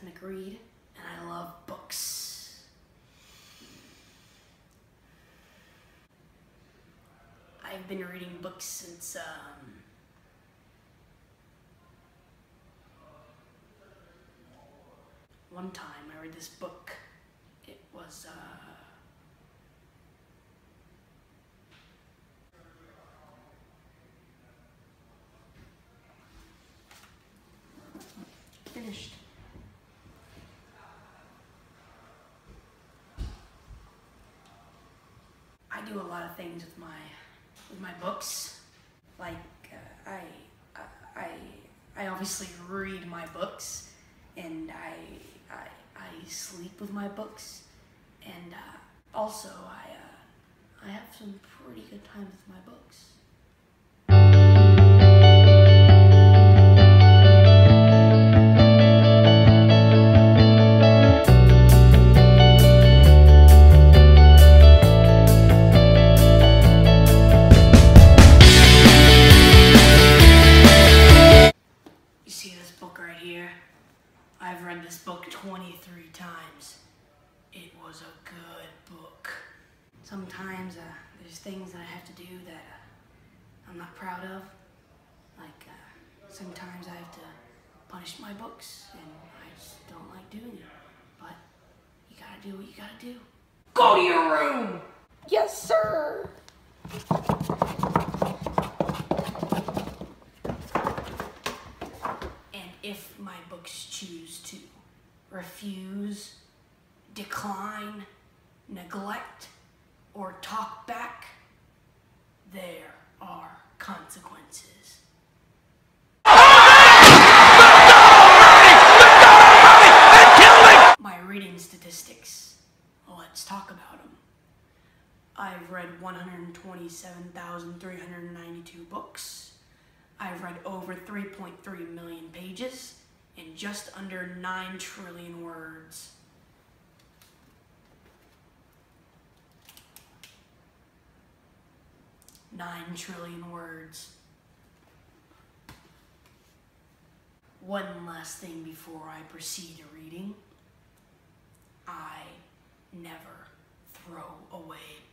McReid, and I love books. I've been reading books since one time I read this book. It was finished. I do a lot of things with my books. Like I obviously read my books, and I sleep with my books, and also I have some pretty good times with my books. You see this book right here? I've read this book 23 times. It was a good book. Sometimes there's things that I have to do that I'm not proud of. Like sometimes I have to punish my books, and I just don't like doing it. But you gotta do what you gotta do. Go to your room! Yes, sir! And if my books choose to refuse, decline, neglect, or talk back, there are consequences. My reading statistics. Let's talk about them. I've read 127,392 books. I've read over 3.3 million pages in just under 9 trillion words. Nine trillion words. One last thing before I proceed to reading. I never throw away